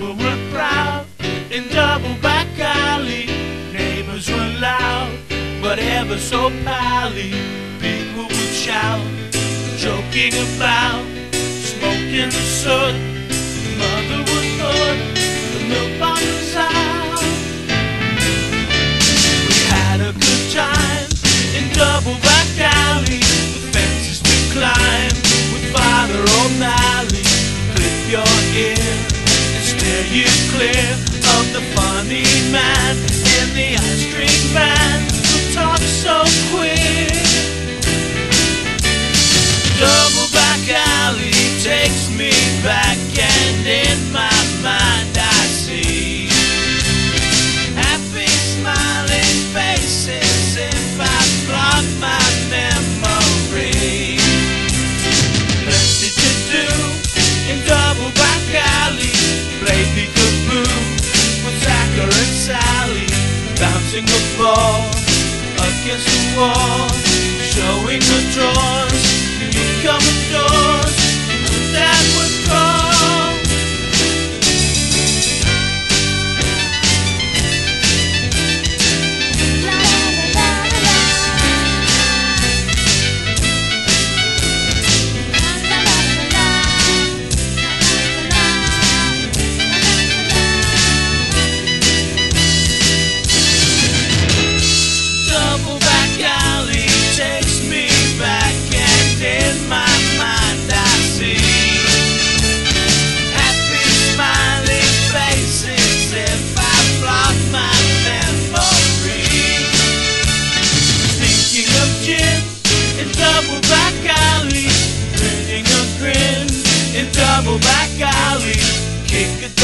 People were proud in Doubleback Alley. Neighbors were loud, but ever so pally. People would shout, joking about smoking the soot. Mother would put the milk bottles out. We had a good time in Doubleback Alley. The fences to climb with Father O'Malley. Clip your ear and steer you clear of the funny man in the ice cream van who talks so quick. Doubleback Alley takes me back, and in my mind I see happy smiling faces if I block my memory. Plenty to do in Doubleback Alley. Play peekaboo with Zachar and Sally, bouncing a ball against the wall, showing the drawers, newcomer doors that would call. Doubleback Alley takes me back, and in my mind I see happy smiling faces if I block my memory. Thinking of Jim in Doubleback Alley, grinning a grin in Doubleback Alley. Kick a